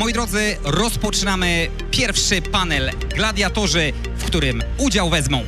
Moi drodzy, rozpoczynamy pierwszy panel Gladiatorzy, w którym udział wezmą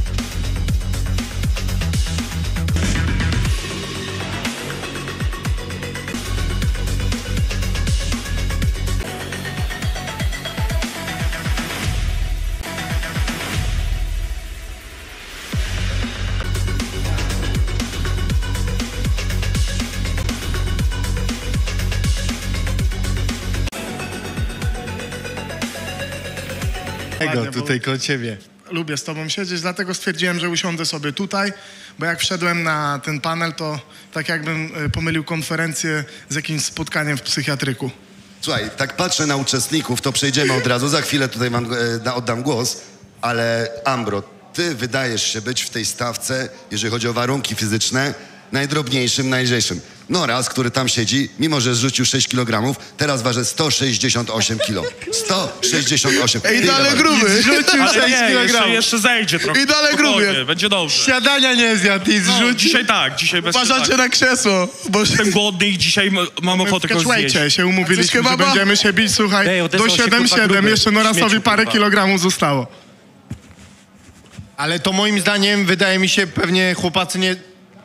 tutaj koło ciebie. Lubię z tobą siedzieć, dlatego stwierdziłem, że usiądę sobie tutaj, bo jak wszedłem na ten panel, to tak jakbym pomylił konferencję z jakimś spotkaniem w psychiatryku. Słuchaj, tak patrzę na uczestników, to przejdziemy od razu. Za chwilę tutaj wam oddam głos, ale Ambro, ty wydajesz się być w tej stawce, jeżeli chodzi o warunki fizyczne, najdrobniejszym, najlżejszym. Noraz, który tam siedzi, mimo że zrzucił 6 kg, teraz waży 168 kg. 168. I dalej gruby. Zrzucił 6 kg. Jeszcze zejdzie trochę. I dalej gruby. Będzie dobrze. Śniadania nie zjadł i zrzucił. Dzisiaj tak, dzisiaj bez Uważacie śniadania. na krzesło, bo Jestem głodny i dzisiaj mam ochotę w go zjeść. catchweightie się umówiliśmy, że będziemy się bić, słuchaj, Ej, do odezwał się, 7-7, kurwa, jeszcze Norasowi Śmieciu, parę kurwa. kilogramów zostało. Ale to moim zdaniem, wydaje mi się, pewnie chłopacy nie...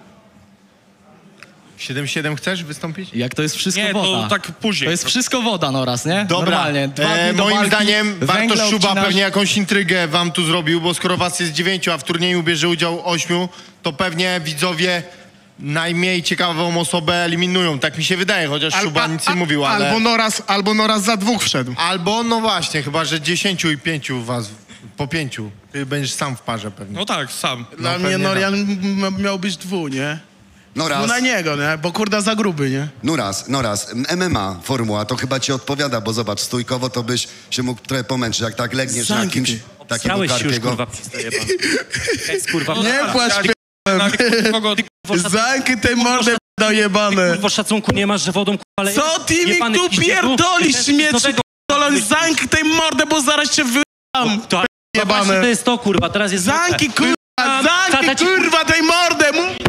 7-7 chcesz wystąpić? Jak to jest wszystko Nie, woda. to tak później. To jest wszystko woda, Noraz, nie? Dobra, Normalnie. 2 dni do moim walki, zdaniem węgle Bartosz Szuba obcinasz. pewnie jakąś intrygę wam tu zrobił, bo skoro was jest 9, a w turnieju bierze udział 8, to pewnie widzowie najmniej ciekawą osobę eliminują. Tak mi się wydaje, chociaż Szuba nic nie mówił, ale... Albo Noraz za 2 wszedł. Albo, no właśnie, chyba, że 10 i 5 was, po 5. Ty będziesz sam w parze pewnie. No tak, sam. Dla mnie pewnie Norian miał być 2, nie? Noraz, No na niego, nie? Bo kurda za gruby, nie? Noraz, MMA formuła, to chyba ci odpowiada, bo zobacz, stójkowo to byś się mógł trochę pomęczyć, jak tak legniesz na Zanki kimś ty. takiego Strałeś się już, karpiego. kurwa, przystaje pan. Jest, kurwa, Nie płacz, Kogo... zanki tej mordy dojebane. kurwa, szacunku nie masz, że wodą, kurwa, ale... Co ty mi jebany tu piździeku? pierdolisz, śmieci Nowego- p***dolony, zanki tej mordę, bo zaraz cię wyjebam. To, właśnie Jebane. to jest to, kurwa, teraz jest... Zanki, kurwa, Tata zanki, ci- kurwa, tej mordę.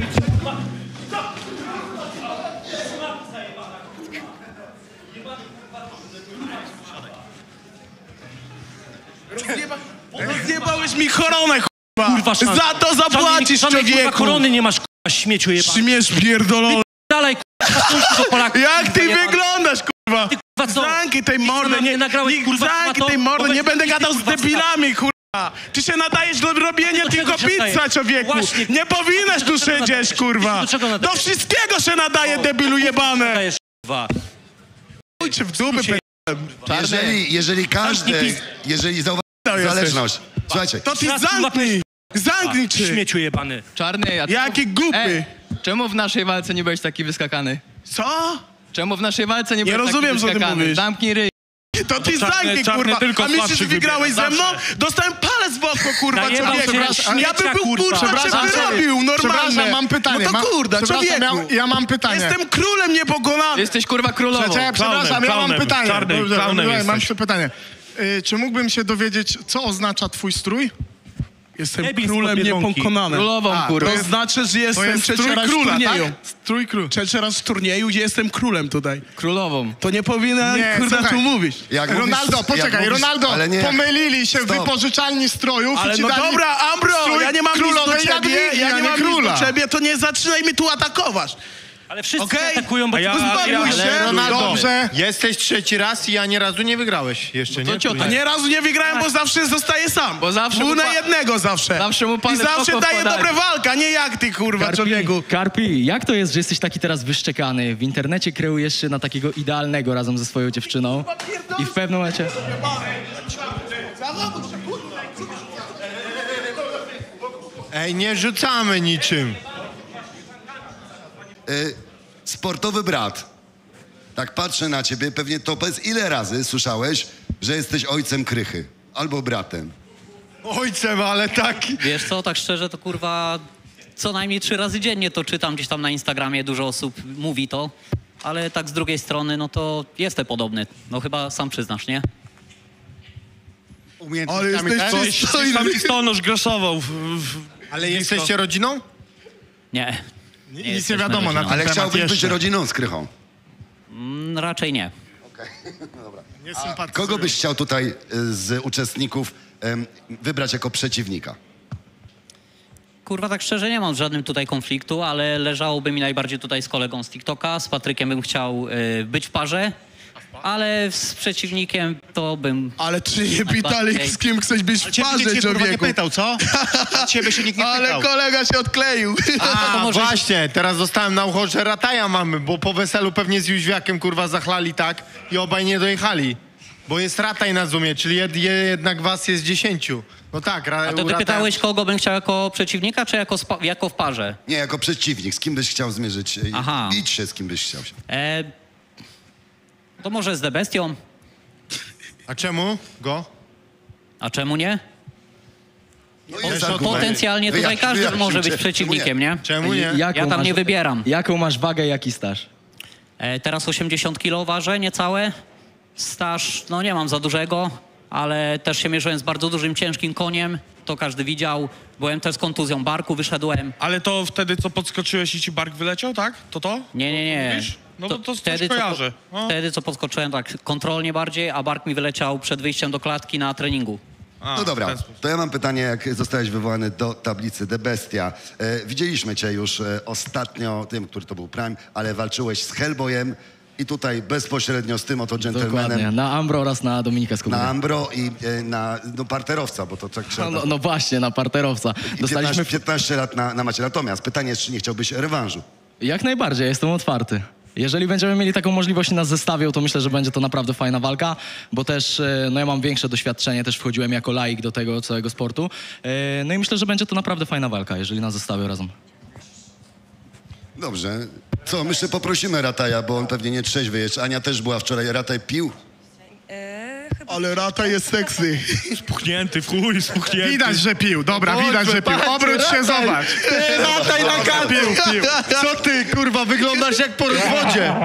Rozjebałeś mi koronę, kurwa. Kurwa, szan- Za to zapłacisz, żadnej, kurwa, człowieku. korony nie masz, kurwa, śmieciu jebany. Śmiesz pierdolony. Dalej, kurwa, szacunku do Polaków. Jak ty jebany. wyglądasz, kurwa? Ty, kurwa, co? Zanki tej mordy, nie nagrałeś, kurwa, zanki to- tej mordy, bo nie weź- będę ty, gadał z kurwa, debilami, kurwa. Ty się nadajesz do robienia Do tylko czego się pizza, nadajesz? człowieku. Właśnie. Nie powinieneś tu Do czego siedzieć, nadajesz? kurwa. Do czego Do nadajesz? wszystkiego się nadaje, debilu jebane. Dajesz, kurwa. Ujcie w dupy, Jeżeli każdy, jeżeli zauważy zależność, słuchajcie, to ty Raz, kurwa, zamknij czy. Śmieciu jebany. Czarny, a Jaki głupy. czemu w naszej walce nie byłeś taki wyskakany? Co? Czemu w naszej walce nie Nie byłeś rozumiem, taki co ty wyskakany? mówisz. Zamknij ryj. To ty czarny- zamknij, czarny kurwa. tylko A myślisz, słabszy że wygrałeś wybiera, ze mną? zawsze. Dostałem palec w oko, kurwa, Najebał człowieku. cię Ja bym był, kurwa. kurwa, cię Przepraszam, wyrobił, normalnie. Przepraszam, mam pytanie. No to kurda, Przepraszam, człowieku. ja mam pytanie. Jestem królem niepokonanym. Jesteś kurwa królową. Przepraszam, ja mam klaunem, pytanie. czarnym Dobrze, klaunem mam jesteś. jeszcze pytanie. Czy mógłbym się dowiedzieć, co oznacza twój strój? Jestem Debil z królem Biedronki. niepokonanym. Królową, kurwa. To znaczy, że To jestem jest trzeci strój raz w króla, turnieju. tak? Strój król. Trzeci raz w turnieju, gdzie jestem królem tutaj. Królową. To nie powinien, Nie, kurda, słuchaj. tu mówić. jak Ronaldo, mówisz, poczekaj, jak mówisz, Ronaldo, ale nie, pomylili się w Stop. wypożyczalni strojów Ale i ci no dali dobra, Ambro, strój ja nie mam nic do królowej ciebie, Jadwigi, ja a nie mam króla. nic do ciebie, to nie zaczynaj mi tu atakować. Ale wszyscy Okej? atakują, bo... Uzbawiuj się, Ale Ronaldo, Dobrze. jesteś trzeci raz i ani razu nie wygrałeś jeszcze, nie? ciota. A nie razu nie wygrałem, bo zawsze zostaję sam. Bo zawsze Był mu na pa- jednego zawsze. Zawsze mu I palec w zawsze oko daje wpadali. dobre walka, a nie jak ty, kurwa, człowieku. Karpi, jak to jest, że jesteś taki teraz wyszczekany? W internecie kreujesz się na takiego idealnego razem ze swoją dziewczyną i w pewnym momencie... Ej, nie rzucamy niczym. sportowy brat. Tak patrzę na ciebie, pewnie to powiedz, ile razy słyszałeś, że jesteś ojcem Krychy? Albo bratem. Ojcem, ale tak... Wiesz co, tak szczerze to kurwa co najmniej 3 razy dziennie to czytam gdzieś tam na Instagramie, dużo osób mówi to, ale tak z drugiej strony no to jestem podobny, no chyba sam przyznasz, nie? Ale jesteś Tam listonosz grasował Ale jesteście rodziną? Nie. Nic nie jesteśmy wiadomo na rodziną. ten Ale temat chciałbyś być jeszcze. rodziną z Krychą. Raczej nie. Nie sympatyzuję. Kogo byś chciał tutaj z uczestników wybrać jako przeciwnika? Kurwa, tak szczerze nie mam z żadnym tutaj konfliktu, ale leżałoby mi najbardziej tutaj z kolegą z TikToka. Z Patrykiem bym chciał być w parze, ale z przeciwnikiem to bym... Ale czy nie pytali, z kim chcesz być w Ciebie parze, nikt cię, kurwa, nie człowieku? pytał, co? Ciebie się nikt nie Ale pytał. kolega się odkleił. A, może- właśnie, teraz dostałem na ucho, że Rataja mamy, bo po weselu pewnie z Jóźwiakiem, kurwa, zachlali tak i obaj nie dojechali. Bo jest Rataj na Zoomie, czyli jednak was jest 10. No tak, A to ty pytałeś, kogo bym chciał jako przeciwnika, czy jako w parze? Nie, jako przeciwnik. Z kim byś chciał zmierzyć? Aha. Bić się, z kim byś chciał się. To może z The Bestią? A czemu go? A czemu nie? No jest argument. Potencjalnie tutaj każdy może być przeciwnikiem, nie? Czemu nie? Ja tam nie wybieram. Jaką masz wagę, jaki staż? Teraz 80 kg ważę, niecałe. Staż, no nie mam za dużego, ale też się mierzyłem z bardzo dużym, ciężkim koniem. To każdy widział. Byłem też z kontuzją barku, wyszedłem. Ale to wtedy, co podskoczyłeś i ci bark wyleciał, tak? To? Nie. Mówisz? No to coś co, kojarzę. No. wtedy, co podskoczyłem tak kontrolnie bardziej, a bark mi wyleciał przed wyjściem do klatki na treningu. A, No w dobra, ten sposób. to ja mam pytanie, jak zostałeś wywołany do tablicy The Bestia. Widzieliśmy cię już ostatnio, tym, który to był Prime, ale walczyłeś z Hellboyem i tutaj bezpośrednio z tym oto Dokładnie, dżentelmenem na Ambro oraz na Dominika Skóbry. na Ambro i na parterowca, bo to tak trzeba... No właśnie, na parterowca. I Dostaliśmy 15 lat na macie. Natomiast pytanie jest, czy nie chciałbyś rewanżu? Jak najbardziej, jestem otwarty. Jeżeli będziemy mieli taką możliwość i nas zestawią, to myślę, że będzie to naprawdę fajna walka, bo też no ja mam większe doświadczenie, też wchodziłem jako laik do tego całego sportu. No i myślę, że będzie to naprawdę fajna walka, jeżeli nas zestawią razem. Dobrze. Co, myślę, poprosimy Rataja, bo on pewnie nie trzeźwy jest. Ania też była wczoraj. Rataj pił? Ale Rata jest seksy. Spuchnięty, w chuj, spuchnięty. Widać, że pił. Dobra, widać, że pił. Obróć się, zobacz. Rataj na kapił! Co ty, kurwa, wyglądasz jak po rozwodzie.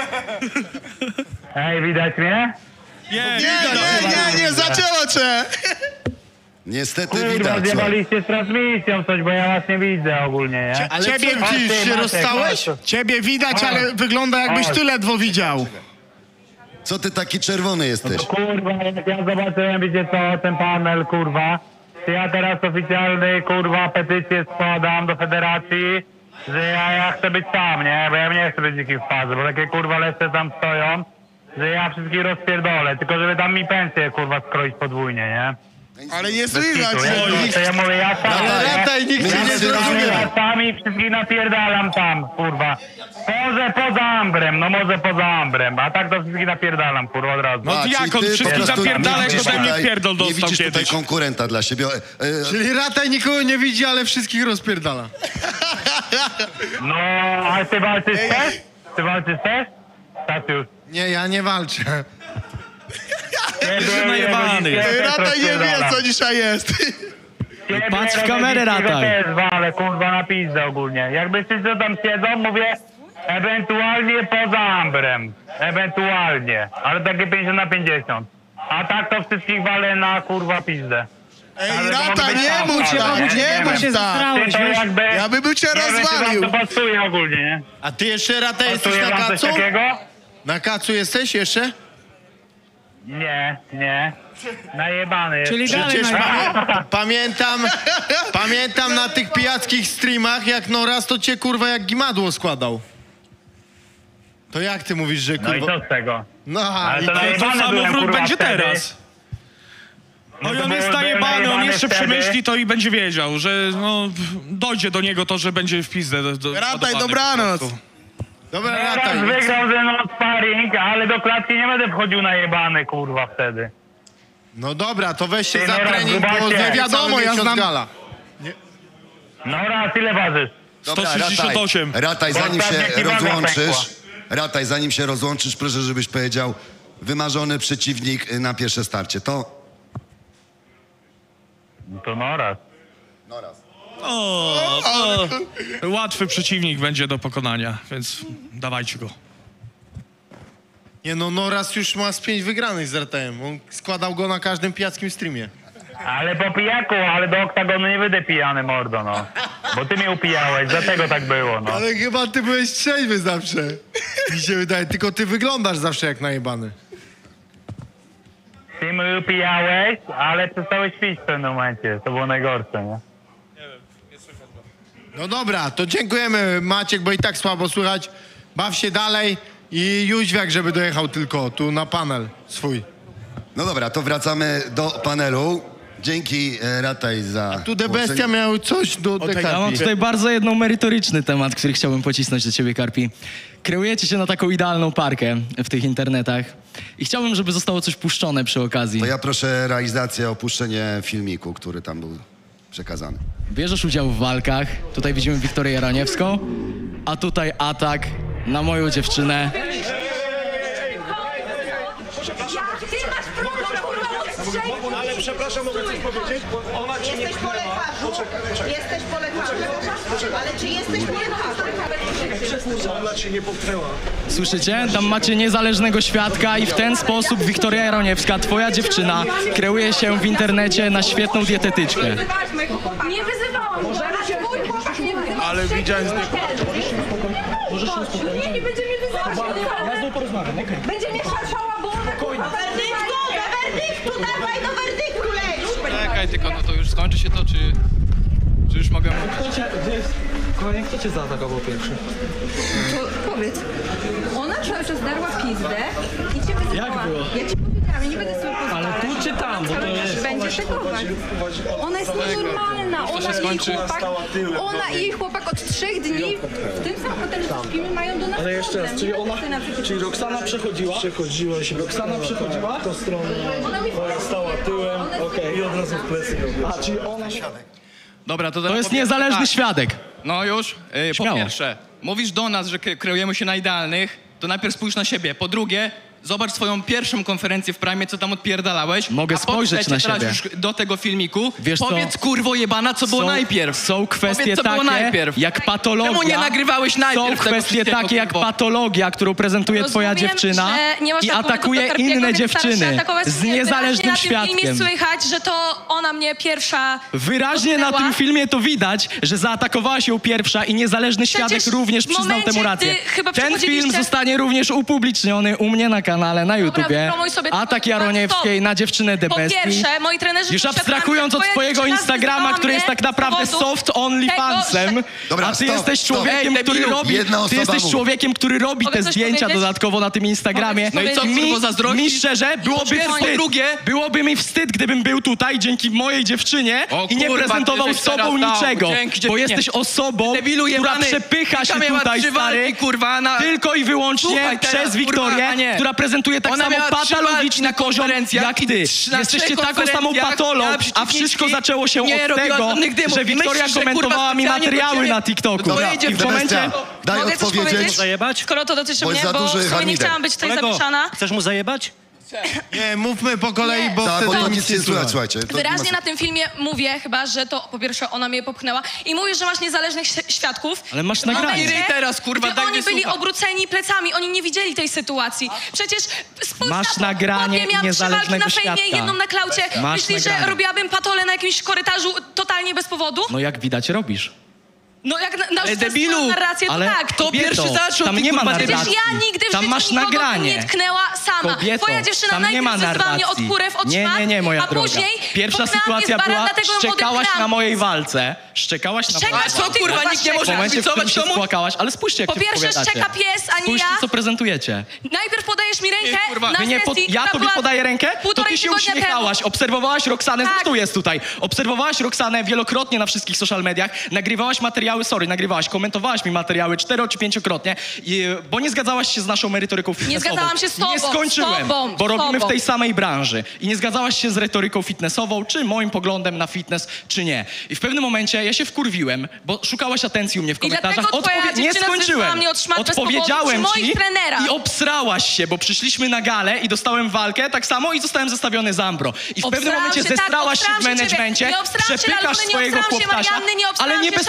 Ej, widać mnie? Nie, zaczęło cię. Niestety Kurwa, widać. słuchaj. zjebaliście z transmisją coś, bo ja was nie widzę ogólnie, nie? Ale Ciebie co, ty już się rozstałeś? Ciebie widać, ale wygląda jakbyś ty ledwo widział. Co ty taki czerwony jesteś? Kurwa, jak ja zobaczyłem, wiecie co, ten panel, kurwa, to ja teraz oficjalny, kurwa, petycję składam do federacji, że ja chcę być sam, nie? Bo ja nie chcę być nikim w parze, bo takie, kurwa, leszcze tam stoją, że ja wszystkich rozpierdolę, tylko żeby tam mi pensję, kurwa, skroić podwójnie, nie? Ale nie Bez słychać. kitu, nie? To ja mówię, ja sam, Ale nie? Rataj, nikt cię nie Ja zrozumie. Ja sami wszystkich napierdalam tam, kurwa. Może poza Ambrem, no może poza Ambrem, a tak to wszystkich napierdalam, kurwa, od razu. No A, to jak czyli on ty po wszystkich prostu zapierdala, nie jak widzisz ode mnie tutaj- pierdol Nie dostał widzisz tutaj kiedyś. konkurenta dla siebie. Czyli Rataj nikogo nie widzi, ale wszystkich rozpierdala. No, a ty walczysz też? Ty walczysz też? Stasiusz. Nie, ja nie walczę. Ciebie najebany jest. Rata nie wie, co dzisiaj jest. Patrz w kamerę, Rataj. też walę, kurwa, na pizdę ogólnie. Jakby wszyscy tam siedzą, mówię, ewentualnie poza Ambrem. Ewentualnie. Ale takie 50/50. A tak to wszystkich walę na, kurwa, pizdę. Ej, Ale to Rata, mogę być nie sam, mów prawda? tak, nie mów wiem. tak. Ty to jakby... Ja bym cię nie wiem, czy rozwalił. wam to pasuje ogólnie, nie? A ty jeszcze, Rataj, jesteś Pasuje na wam coś kacu? takiego? Na kacu jesteś jeszcze? Nie. Najebany jest. Przecież pamiętam na tych pijackich streamach, jak Noraz to cię, kurwa, jak gimadło składał. To jak ty mówisz, że, No i kurwa... co z tego? No, Ale i to To najebany samo byłem, wróg kurwa, będzie wtedy. teraz. No i to on jest byłem najebany, on najebany jeszcze wtedy. przemyśli to i będzie wiedział, że no, dojdzie do niego to, że będzie w pizdę. Rataj, ładowany dobranoc. po prostu. Dobra, Teraz Rataj. wygrał ze mną sparring, ale do klatki nie będę wchodził najebany, kurwa, wtedy. No dobra, to weź się Ty, za Noraz, trening, bo zobaczcie. nie wiadomo, Wiadomo, ja ja znam- gala. No raz, ile ważysz? Dobra, 168. Rataj, Bo zanim się ostatnia ci waga rozłączysz, pękła. Rataj, zanim się rozłączysz, proszę, żebyś powiedział wymarzony przeciwnik na pierwsze starcie. To? To no raz. Łatwy przeciwnik będzie do pokonania, więc dawajcie go. Nie no, Noraz już ma z 5 wygranych z Ratajem. On składał go na każdym pijackim streamie. Ale po pijaku, ale do oktagonu nie wyjdę pijany, mordo, no. Bo ty mnie upijałeś, dlatego tak było, no. Ale chyba ty byłeś trzeźwy zawsze. Mi się wydaje, tylko ty wyglądasz zawsze jak najebany. Ty mnie upijałeś, ale przestałeś pić w pewnym momencie. To było najgorsze, nie? No dobra, to dziękujemy Maciek, bo i tak słabo słychać. Baw się dalej i Jóźwiak, żeby dojechał tylko tu na panel swój. No dobra, to wracamy do panelu. Dzięki Rataj za... Tu The Bestia miał coś do Ja mam Karpi. tutaj bardzo jedną merytoryczny temat, który chciałbym pocisnąć do ciebie, Karpi. Kreujecie się na taką idealną parkę w tych internetach i chciałbym, żeby zostało coś puszczone przy okazji. To ja proszę realizację, opuszczenie filmiku, który tam był przekazany. Bierzesz udział w walkach, tutaj widzimy Wiktorię Jaroniewską, a tutaj atak na moją dziewczynę. Ale przepraszam, mogę coś powiedzieć? Ona ci nie Jesteś po lekarzu? Jesteś po lekarzu? Ale czy jesteś po lekarzu? Ona cię nie popchnęła. Słyszycie? Tam macie niezależnego świadka i w ten sposób Wiktoria Jaroniewska, twoja dziewczyna, kreuje się w internecie na świetną dietetyczkę. Nie wyzywałam go, mój chłopak nie wyzywał. Ale widziałem z Możesz się uspokoić? Nie będzie mnie wyzywać. Ja z nią porozmawiam, okej. Będzie mnie szarpała, bo ona... Werdyktu, dawaj do werdyktu leć. Czekaj tylko, no to już skończy się to, czy już mogę mówić? Kochanie, kto cię zaatakował pierwszy? To powiedz, ona cały czas darła pizdę i cię wyzywała. Jak było? Ja ci powiedziałam, ja nie będę sobie pozwalać. Ale tu czy tam, bo to jest... Będzie szykować. Ona jest nienormalna, ona i jej chłopak, ona i jej chłopak od 3 dni w tym samym hotelu, co śpimy, mają do nas Ale jeszcze raz, czyli ona... Czyli Roxana przechodziła? Przechodziła się. Roxana przechodziła? To stronę. Ona stała tyłem i od razu w plecy robiła. A, czyli ona... Dobra, To jest niezależny tak. świadek. No już, po Śmiało. pierwsze, mówisz do nas, że kreujemy się na idealnych, to najpierw spójrz na siebie. Po drugie, zobacz swoją pierwszą konferencję w Prime, co tam odpierdalałeś. Mogę a po spojrzeć trzecie, na siebie. teraz już do tego filmiku, Wiesz co? powiedz kurwo jebana, co było najpierw. Są kwestie Powiedz, co było takie najpierw. jak patologia. Czemu nie nagrywałeś najpierw Są tego kwestie wszystkiego, takie jak kurwo? patologia, którą prezentuje twoja Rozumiem, dziewczyna że nie i można atakuje powiedzieć do inne Karpiego, więc stara się dziewczyny atakować z mnie. niezależnym Wyraźnie na tym świadkiem. filmie słychać, że to ona mnie pierwsza Wyraźnie na dotknęła. tym filmie to widać, że zaatakowałaś ją pierwsza i niezależny świadek również w przyznał momencie, temu rację. gdy chyba Ten film przechodziliście- zostanie również upubliczniony u mnie na kanale na YouTubie. wypromuj sobie Atak ten Jaroniewskiej stop. na dziewczynę The Po Bestii. pierwsze, moi trenerzy... Już przekonali, abstrahując że od twoja twojego dziewczyna Instagrama, zwyzywała który jest mnie tak naprawdę z powodu soft onlyfansem, tego, Dobra, a ty stop, jesteś stop. człowiekiem, Ej, który debilu, robi, jedna ty osoba jesteś mówi. człowiekiem, który robi Mogę te coś zdjęcia powiedzieć? dodatkowo na tym Instagramie. Mogę coś No i co, powiedzieć? kurwo, zazdrościsz? Mi szczerze, byłoby Po wstyd. drugie- Byłoby mi wstyd, gdybym był tutaj dzięki mojej dziewczynie O i nie kurwa, prezentował ty z żeś sobą teraz dał. niczego. Dzięki Bo dziewczynie. jesteś osobą, Debilu która jebany. przepycha się Wika miała tutaj, 3 stary, walki, kurwa, na... tylko i wyłącznie Słuchaj teraz, przez kurwa, a Wiktorię, nie. która prezentuje tak Ona samo miała 3 walki patologiczny na poziom konferencjach jak i ty. na Jesteście 3 taką samą konferencjach patolą, miała a przeciwniczki, wszystko zaczęło się nie od robiła tego, żadnych dymów. że I Wiktoria myślisz, że, kurwa, komentowała mi specjalnie materiały do ciebie- na TikToku. Dobra, I w momencie... Daj Mogę coś odpowiedzieć. powiedzieć? Zajebać? Skoro to dotyczy Bo mnie, jest za bo duży w sumie nie harmider. chciałam być tutaj zamieszana. Chcesz mu zajebać? Nie, mówmy po kolei, bo Tak, bo wtedy to nic nie słychać, słuchajcie. To Wyraźnie nie ma- na tym filmie mówię chyba, że to po pierwsze ona mnie popchnęła i mówisz, że masz niezależnych świadków. Ale masz W nagranie. momencie, Ryj teraz, kurwa, gdy daj oni mnie byli słucha. obróceni plecami, oni nie widzieli tej sytuacji. Przecież spójrz Masz na to. nagranie Chłopie, miałam 3 walki niezależnego na fejmie, świadka. jedną na klaucie. Masz Myślisz, nagranie. że robiłabym patolę na jakimś korytarzu totalnie bez powodu? No jak widać robisz. No jak Ale debilu, narrację, to ale tak. Kto pierwszy zaczął, tam ty, nie ma kurwa, narracji. Przecież ja nigdy w Tam życiu masz nikogo nagranie. nie tknęła sama. Kobieto, Twoja dziewczyna tam nie ma najpierw wyzwała mnie od narracji. kurew, od Nie, szmat, nie, nie, moja a droga. później Pierwsza popchnęła mnie sytuacja z bara, była, dlatego ją szczekałaś odebrałam. na mojej walce. Szczekałaś na Szczeka- mojej A co, walce. kurwa, nikt nie W może momencie, w którym kibicować się komuś? spłakałaś, ale spójrzcie, jak Po się pierwsze odpowiadacie. szczeka pies, a nie Spójrzcie, ja. co prezentujecie. Najpierw podajesz mi rękę kurwa, na Wy nie sesji, ja która tobie była podaję rękę, to półtorej ty się tygodnia uśmiechałaś, temu. obserwowałaś Roxanę, Tak. zresztą jest tutaj. Obserwowałaś Roxanę wielokrotnie na wszystkich social mediach, nagrywałaś materiały, komentowałaś mi materiały 4 czy 5-krotnie, bo nie zgadzałaś się z naszą merytoryką fitnessową. zgadzałam się z tobą, Nie skończyłem, z tobą, bo z robimy w tobą. tej samej branży. I nie zgadzałaś się z retoryką fitnessową, czy moim poglądem na fitness, czy nie. I w pewnym momencie ja się wkurwiłem, bo szukałaś atencji u mnie w komentarzach. dlatego twoja Nie dziewczyna skończyłem. wyzwała mnie od szmat bez powodu Odpowiedziałem przy moich ci trenerach. i obsrałaś się, bo przyszliśmy na galę i dostałem walkę tak samo i zostałem zestawiony z Ambro. I w pewnym Obsrałam momencie się, tak, zestrałaś się w obsrałam się managemencie, ciebie. Nie obsrałam się przepychasz Laluny, nie swojego obsrałam się chłoptasia, Marianny, nie obsrałam ale nie się bez Szei. powodu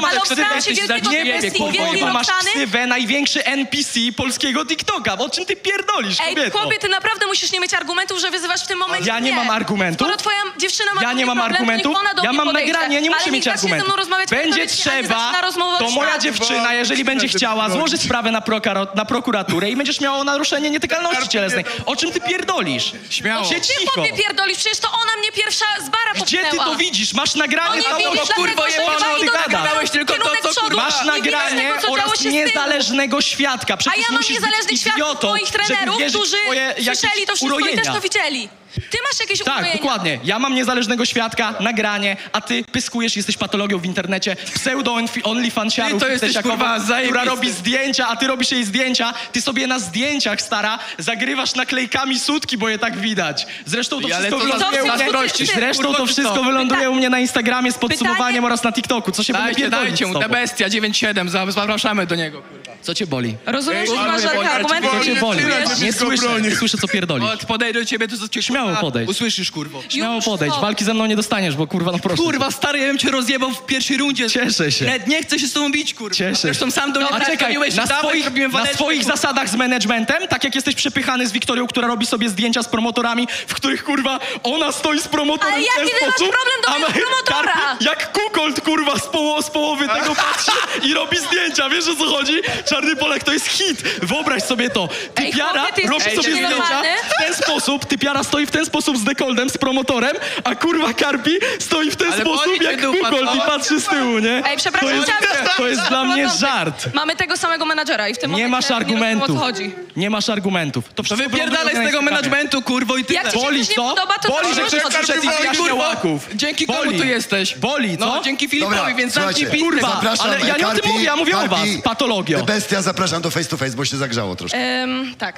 masz Ale ksywę, obstrałam się wielkiego powodu masz Roxany. ksywę największy NPC polskiego TikToka. O czym ty pierdolisz, Ej, kobieto? chłopie, ty naprawdę musisz nie mieć argumentów, że wyzywasz w tym momencie Ja nie mam argumentów. Skoro twoja dziewczyna ma Ja do nie mnie mam problem, argumentów, to niech ona do ja mnie mam podejdzie. nagranie, nie muszę Ale mieć niech zacznie ze argumentów. mną rozmawiać Będzie merytorycznie, a nie trzeba, zaczyna rozmowę to od moja świata. dziewczyna, jeżeli będzie chciała, złoży sprawę na prokuraturę i będziesz miała naruszenie nietykalności cielesnej. O czym ty pierdolisz? Śmiało. Się Ty cicho. chłopie pierdolisz, przecież to ona mnie pierwsza z bara Gdzie ty popchnęła. to widzisz? Masz nagranie No nie całego, widzisz, kurwa, dlatego, że jebana uwagi do tego gada. miałeś tylko to, co kurwa. Masz Nie widać nagranie tego, co działo oraz się z tyłu. niezależnego świadka. A Przecież ja mam musisz niezależnych być świadków idiotą, moich żeby trenerów, wierzyć w którzy twoje jakieś słyszeli to wszystko i urojenia. też to widzieli. Ty masz jakieś Tak, urojenia. dokładnie. Ja mam niezależnego świadka, nagranie, a ty pyskujesz, jesteś patologią w internecie, pseudo-onlyfansiarów, Ty to jesteś, kurwa, która zajebisty. robi zdjęcia, a ty robisz jej zdjęcia, ty sobie na zdjęciach, stara, zagrywasz naklejkami sutki, bo je tak widać. Zresztą to Ale wszystko to wyląduje u mnie, zazdrościsz, zresztą kurwa, to czy wszystko co? wyląduje u mnie na Instagramie z podsumowaniem Pytanie- oraz na TikToku. Co się będę Dajcie, pierdolić dajcie z mu, tobą? ta bestia 9-7, zapraszamy do niego, kurwa. Co cię boli? Rozumiem, że Ej, nie masz żadnych ale argumentów. Co cię boli? Dziewczyna, Nie wszystko słyszę, broni. nie słyszę, co pierdolisz. O, podejdę do ciebie, to co cię Śmiało kurwa, podejdź. usłyszysz, kurwo. Śmiało Już podejdź, stop. walki ze mną nie dostaniesz, bo kurwa, no proszę. Kurwa, stary, ja bym cię rozjebał w pierwszej rundzie. Cieszę się. Nawet nie chcę się z tobą bić, kurwa. Cieszę się. Zresztą sam do mnie A tak czekaj, dzwoniłeś, na dawaj, robimy na waleczkę, swoich kurwa. zasadach z managementem, tak jak jesteś przepychany z Wiktorią, która robi sobie zdjęcia z promotorami, w których kurwa ona stoi z promotorem Ale w ten jaki ty masz sposób, problem do a mojego my- promotora? Karpi jak kukolt kurwa z połowy tego patrzy i robi zdjęcia, wiesz o co chodzi? Czarny Polak to jest hit, wyobraź sobie to. Ej, Typiara chłopie, ty robi jesteś sobie zdjęcia nienormalny? w ten sposób, typiara stoi w ten sposób z dekoldem, z promotorem, a kurwa Karpi stoi w ten Ale sposób boli cię jak dupa, kukolt i co? patrzy z tyłu, nie? Ej, przepraszam, to jest dla mnie żart. Mamy tego samego menadżera i w tym Nie momencie masz nie rozumiem, argumentów. o co chodzi. Nie masz argumentów. To To wszystko wypierdalaj z wyląduje tego na Instagramie. managementu, kurwo, i tyle. Jak ci się Boli coś nie to? podoba, to Boli, to że możesz ktoś przyszedł i odejść. wyjaśniał Kurwa, łaków. dzięki komu Boli. tu jesteś? Boli, co? No, dzięki Filipowi, Dobra, więc zamknij słuchajcie, pizdę. Kurwa, zapraszam, ale ja nie o tym Karpi, mówię, ja mówię o was, Karpi, patologio. Bestia, zapraszam do face to face, bo się zagrzało troszkę. Tak.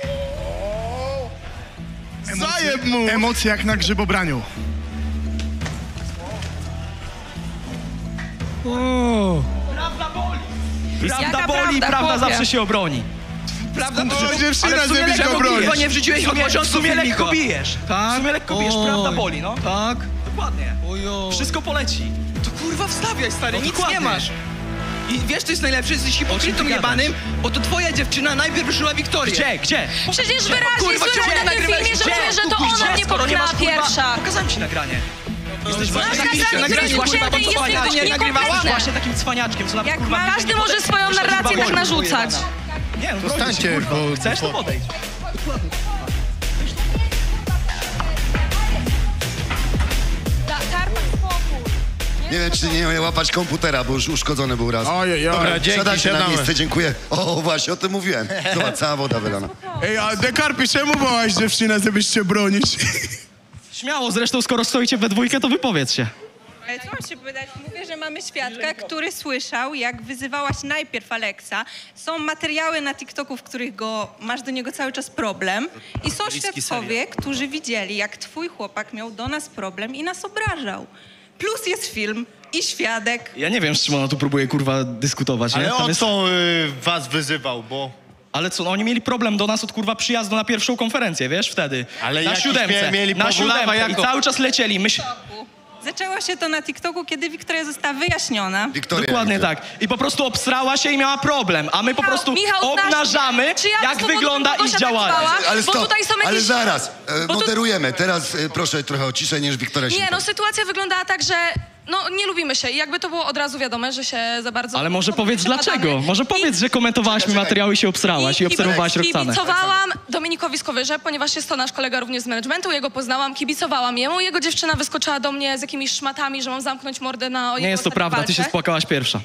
Zajeb mu! Emocje jak na grzybobraniu. Prawda Jaka boli, prawda, prawda chłopie? zawsze się obroni. Prawda, O, dziewczyna ale w sumie z lekko broni. kurwa nie wrzuciłeś od W początku sumie lekko filmika. bijesz. Tak? W sumie lekko bijesz, Oj. prawda boli, no. Tak? Dokładnie. Ojo. Wszystko poleci. To kurwa wstawiaj, stary, No nic dokładnie. nie masz. I wiesz, co jest najlepsze? Jesteś O czym hipokrytą ty jebanym, bo to twoja dziewczyna najpierw ruszyła Wiktorię. Gdzie? Przecież wyraźnie Kurwa, słychać czemu na tym nagrywałeś? filmie, że Gdzie? mówię, że to Kupisz, ona gdzie? mnie Skoro nie masz, popchnęła kurwa, pierwsza. Pokazałem ci nagranie. Jesteś Masz właśnie nagranie, takim które jest właśnie ucięte i jest cwaniaczkiem. tylko niekompletne. Właśnie takim cwaniaczkiem, co na Jak kurwa, każdy nie może podejdź, swoją to się narrację kurwa tak boli, narzucać. kurwa. Nie, no Zostańcie, kurwa. bo- Chcesz, to podejdź. Nie wiem, czy nie łapać komputera, bo już uszkodzony był raz. Ojej, Dobra, dzięki, Siadajcie na siadamy. miejsce, dziękuję. O, właśnie, o tym mówiłem. Zobacz, cała woda wylana. Ej, a Dekarpi, czemu wołaś dziewczynę, żebyś się bronić? Śmiało, zresztą skoro stoicie we dwójkę, to wypowiedz się. Ale co mam się powiedzieć? Mówię, że mamy świadka, który słyszał, jak wyzywałaś najpierw Aleksa. Są materiały na TikToku, w których masz do niego cały czas problem. I są świadkowie, którzy widzieli, jak twój chłopak miał do nas problem i nas obrażał. Plus jest film i świadek. Ja nie wiem, z czym ona tu próbuje, kurwa, dyskutować, nie? Ale Tam o jest... co was wyzywał, bo... Ale co, no oni mieli problem do nas od kurwa przyjazdu na pierwszą konferencję, wiesz, wtedy. Ale na jakiś siódemce, mieli na powód? siódemce Jako? i cały czas lecieli. Zaczęło się to na TikToku, kiedy Wiktoria została wyjaśniona. Dokładnie tak. I po prostu obsrała się i miała problem, a my po prostu obnażamy, czy ja jak z tobą wygląda kogoś ich działanie. atakowałam? Ale Bo stop, tutaj są jakieś... ale zaraz, Bo tu- moderujemy. Teraz proszę trochę o ciszę, niż Wiktoria się Nie, no wypowie. sytuacja wyglądała tak, że no nie lubimy się i jakby to było od razu wiadome, że się za bardzo... Ale może powiedz przepadamy. dlaczego? Może powiedz, że komentowałaś mi materiały i się obsrałaś i obserwowałaś Roxanę. Kibicowałam Dominikowi Skowyrze, ponieważ jest to nasz kolega również z managementu, jego poznałam, kibicowałam jemu, jego dziewczyna wyskoczyła do mnie z jakimiś szmatami, że mam zamknąć mordę na jego Nie jest to ostatniej prawda, ty się walce. spłakałaś pierwsza.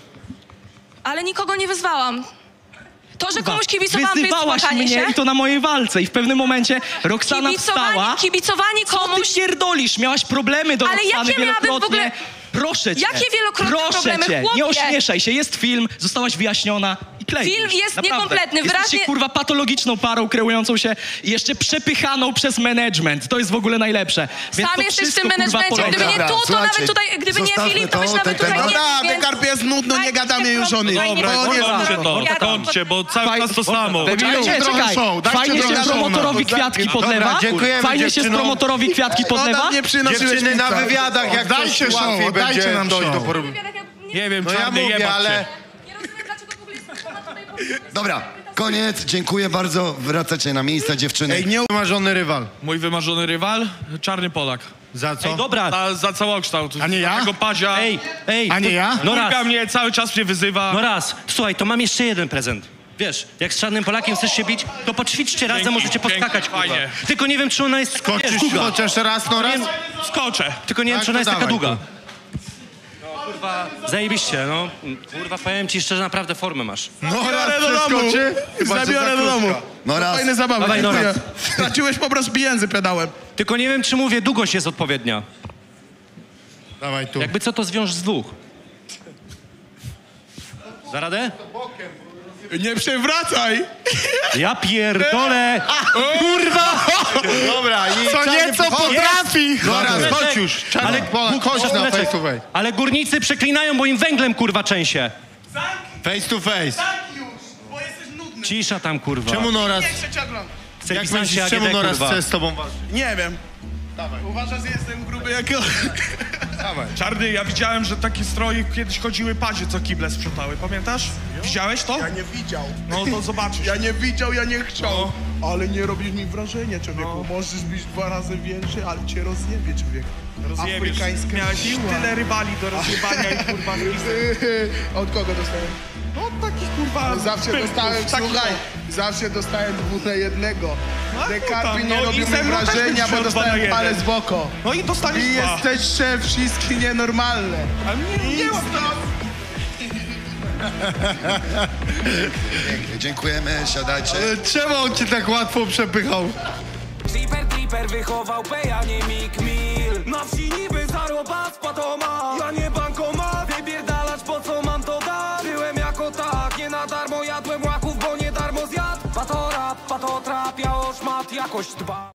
Ale nikogo nie wyzwałam. To, że komuś kibicowałam, to jest Wyzywałaś spłakanie mnie się. i to na mojej walce i w pewnym momencie Roxana wstała. Kibicowanie Co komuś... ty pierdolisz? Miałaś problemy do Ale Roxany jakie miałabym w wielokrotnie. ogóle- Proszę cię. Jakie wielokrotne Proszę problemy, cię, chłopie? nie ośmieszaj się. Jest film, zostałaś wyjaśniona i klej. Film jest Naprawdę. niekompletny, Jesteście wyraźnie- kurwa patologiczną parą kreującą się i jeszcze przepychaną przez management. To jest w ogóle najlepsze. Więc Sam to jesteś w wszystko, tym kurwa, managemencie. Gdyby polega. nie tu, to słuchajcie, nawet tutaj, gdyby nie zostawmy Filip, to byś to, nawet ten tutaj temat. nie... Dobra, więc- Dekarpi jest nudno, nie gadamy już o nim. Dobra, Koniec. kończcie, bo cały czas to samo. Czekaj, trochę show, dajcie fajnie się trochę show promotorowi na to. kwiatki podlewa. Dobra, dziękujemy Fajnie się z dziewczynom. promotorowi kwiatki podlewa. Ona nie przynosi Dziewczyny na leśnica. wywiadach, jak Dajcie coś show, łatwiej dajcie będzie nam dojść show. do porobienia. Nie wiem, No ja Czarny, mówię, jebać ale... cię. Nie rozumiem, dlaczego w ogóle jest tutaj... Dobra, koniec, dziękuję bardzo. Wracacie na miejsce, dziewczyny. Ej, nie wymarzony rywal. Mój wymarzony rywal? Czarny Polak. Za co? Ej, dobra. Za całokształt. A nie ja? Tego pazia. Ej, A nie ja? No Kurka raz, mnie cały czas mnie wyzywa. no raz. Słuchaj, to mam jeszcze jeden prezent. Wiesz, jak z Czarnym Polakiem chcesz się bić, to poćwiczcie razem, Dzięki, możecie podskakać, dzięki, kurwa. fajnie. Tylko nie wiem, czy ona jest... Skoczysz długa. chociaż raz, no raz? Skoczę. Tylko nie wiem, Tak, czy ona to jest taka dawaj długa. No, kurwa, zajebiście, no. Kurwa, powiem ci szczerze, naprawdę formę masz. No Zabiorę do domu. Zabiorę do domu. No raz. Fajne zabawy, Dawaj, no dziękuję. raz. Straciłeś po prostu pieniędzy, pedałem. Tylko nie wiem, czy mówię, długość jest odpowiednia. Dawaj tu. Jakby co, to zwiąż z dwóch. Za radę? Nie przewracaj. Ja pierdolę! Kurwa! Dobra, i Co Czarny nieco Polak- potrafi. Dobra, chodź już. Czarny Polak, chodź na Szacuneczek. face to face. Ale górnicy przeklinają, bo im węglem, kurwa, trzęsie. Face to face. Tak już, bo jesteś nudny. Cisza tam, kurwa. Czemu Noraz... Nie chcę cię oglądać. Chce Jak pisać myślisz, się czemu AGD, Noraz kurwa. chce z tobą walczyć? Nie wiem. Uważasz, że jestem gruby jak... Dawaj. Czarny, ja widziałem, że takie stroje kiedyś chodziły pazie, co kible sprzątały. Pamiętasz? Widziałeś to? Ja nie widział. No to zobaczysz. Ja nie widział, ja nie chciał. Ale nie robisz mi wrażenia, człowieku. Możesz być 2 razy większy, ale cię rozjebie, człowieku. Rozjebiesz. Afrykańska Miałeś siła. tyle rywali do rozjebania i kurwa Od kogo dostałem? no takich kurwa... Zawsze pyłków, dostałem, takich, słuchaj, zawsze dostałem 2 na 1. No, Te no karpy tam, nie no robią i mi ze mną też wrażenia, byś bo wziął 2 na dostałem 1. palec w oko. No i dostaniesz Wy 2. jesteście wszyscy nienormalne. Ale nie łap Pięknie, dziękujemy, siadajcie. Czemu on cię tak łatwo przepychał? Triper wychował peja, nie Mick Mill. Na wsi niby zaroba spatoma. Ja nie bankomat, wypierdalać po co mam to dać. Byłem jako tak, nie na darmo jadłem łaków, bo nie darmo zjadł. Pato rap, pato trap, ja o szmat jakoś dba.